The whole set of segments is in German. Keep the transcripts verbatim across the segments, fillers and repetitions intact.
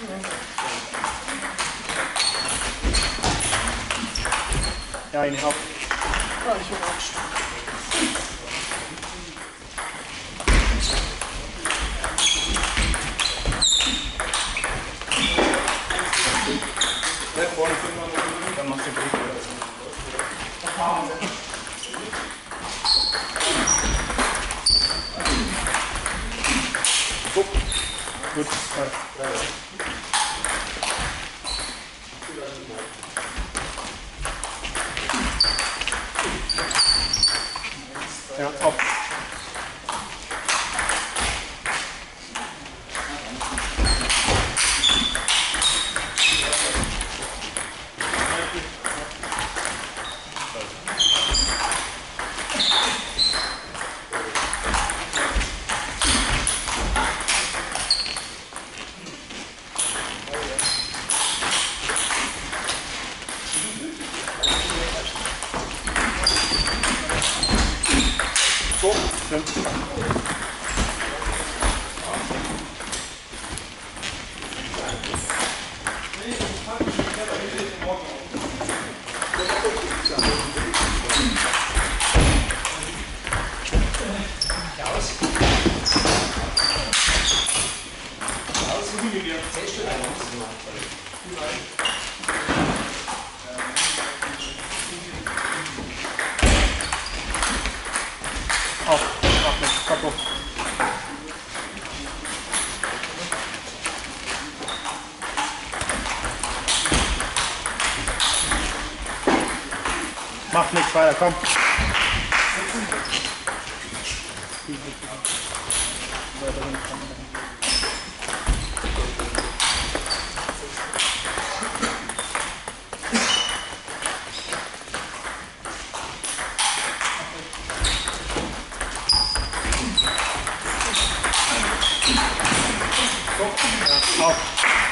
Ja, ihn auf. Ja, ich bin auch stark. Bleib vorne, dann machst du den Griff. So. Gut. Ja, auf. So, stimmt. Auf, mach nicht, kaputt. Macht nichts weiter, komm. Ja, auf.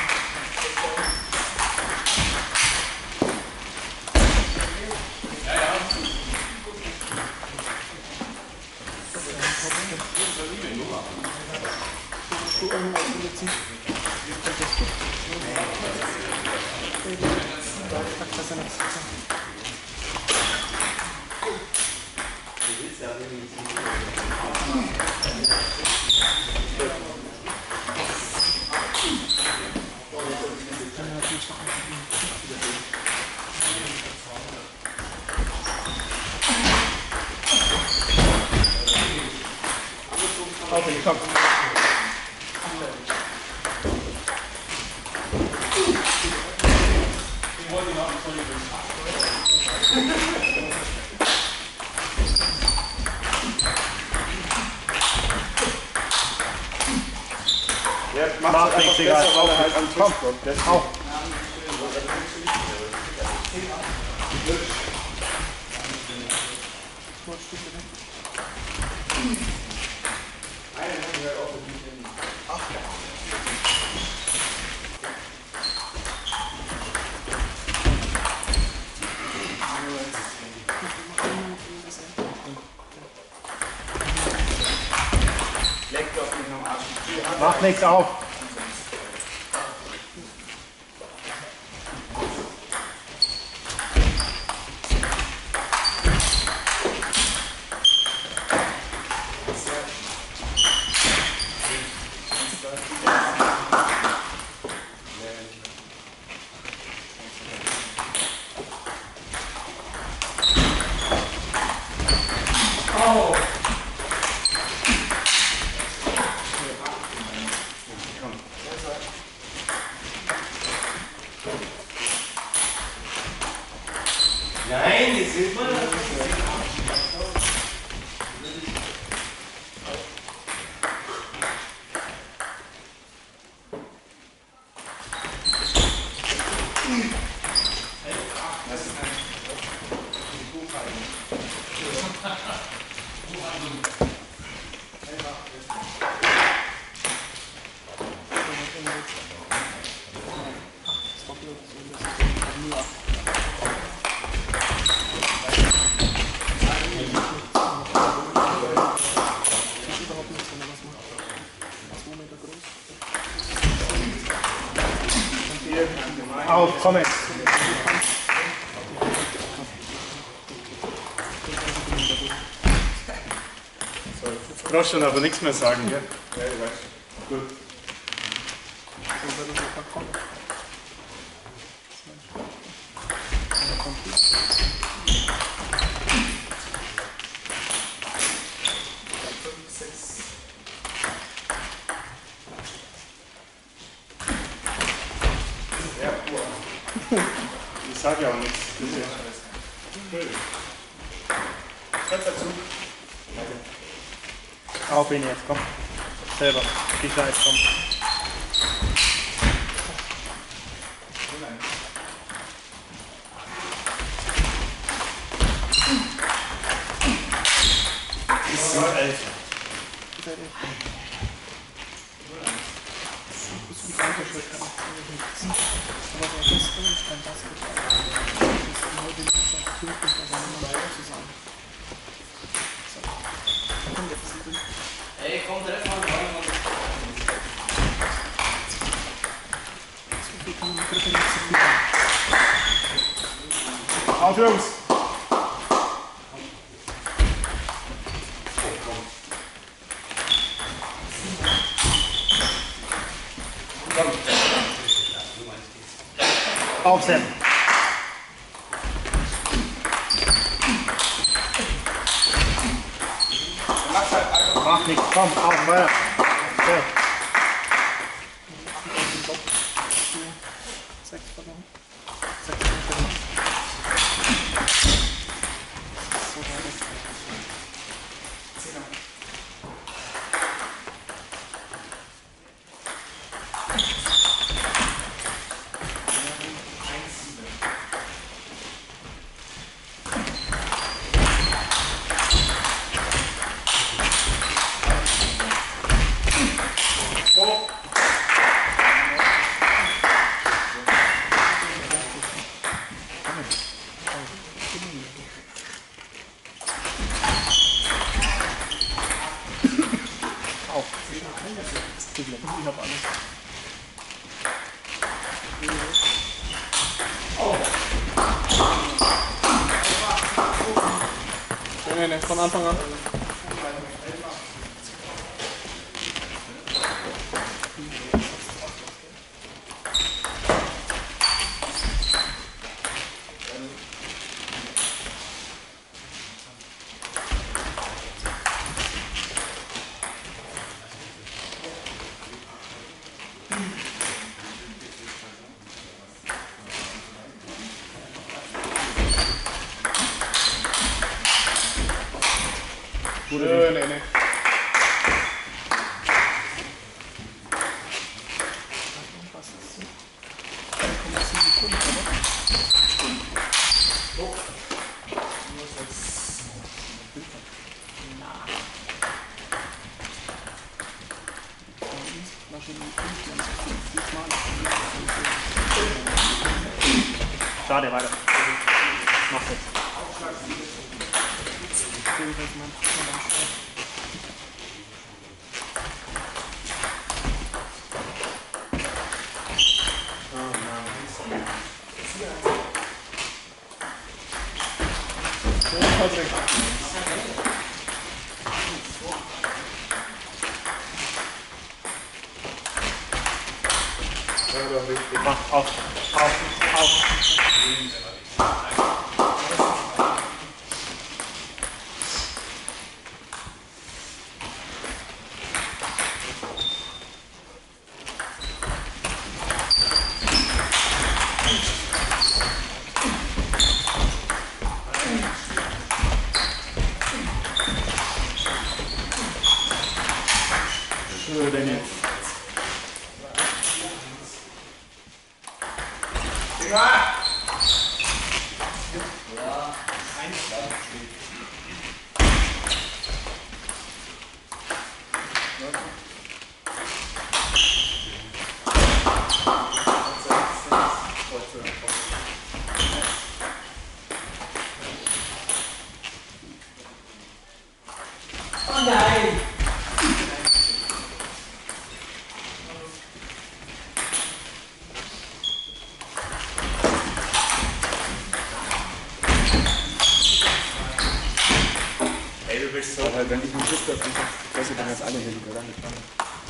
Auf, komm. Ja, macht Macht nichts, egal. besser, weil er halt am Tisch Komm, kommt. auf. Macht nichts, auf. Oh. Nein, die sind mal. Auf, komm jetzt. Jetzt brauchst du dann aber nichts mehr sagen, gell? Ja, ich weiß. Gut. Ich sage ja auch nichts. Das ist ja scheiße. Setz dazu. Auf ihn jetzt, komm. Selber. Die Scheiß, komm. Das sind elf. Ey, komm direkt mal rein. Auf, Jungs! Auf, Sam. Mach nichts, komm, auf, weiter. Okay. Ich hab alles. Nee, nee, von Anfang an. Schön, nee, nee. Schade, weiter. Mach jetzt. Mach, auf, auf, auf. So, denn jetzt. Oh nein! sprichst so. Aber wenn ich einen Schiff habe, einfach besser dann als alle hier, die wir damit machen.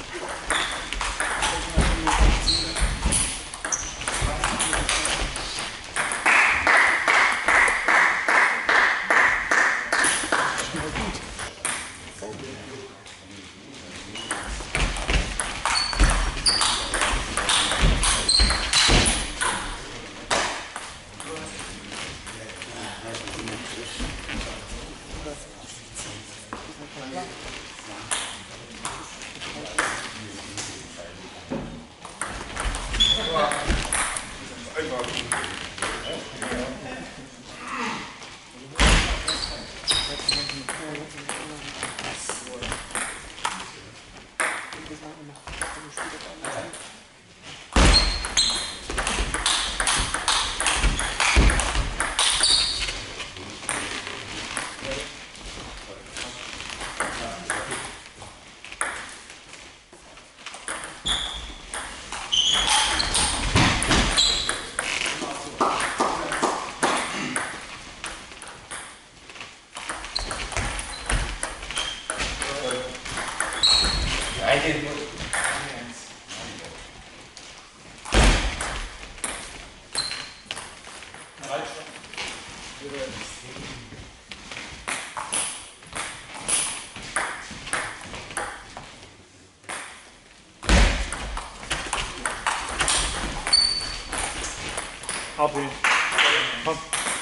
Abheben. Komm.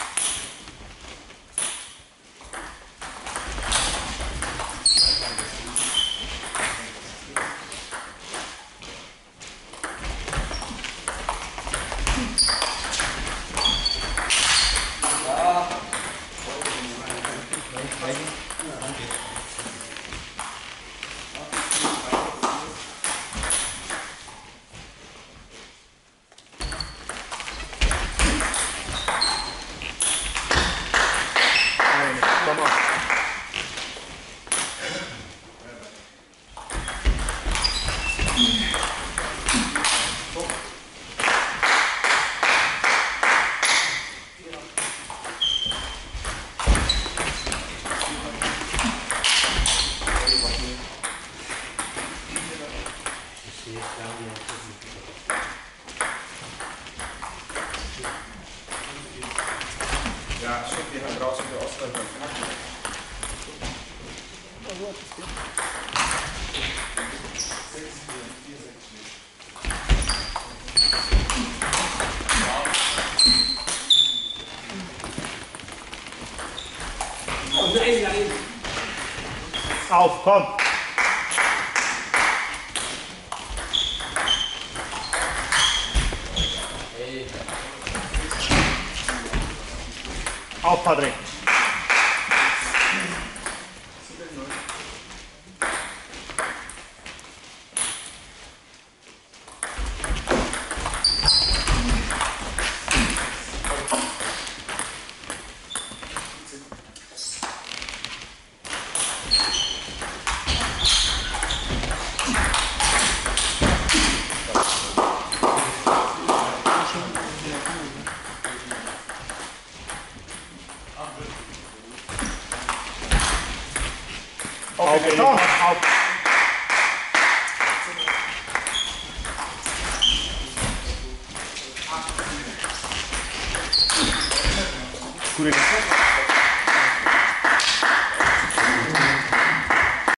Komm auf. Ja, schick die halt raus und der Ausläufer. Oh nein, nein. Auf, komm. Auf, Patrick. Auf, komm, auf. Gute Geschichte.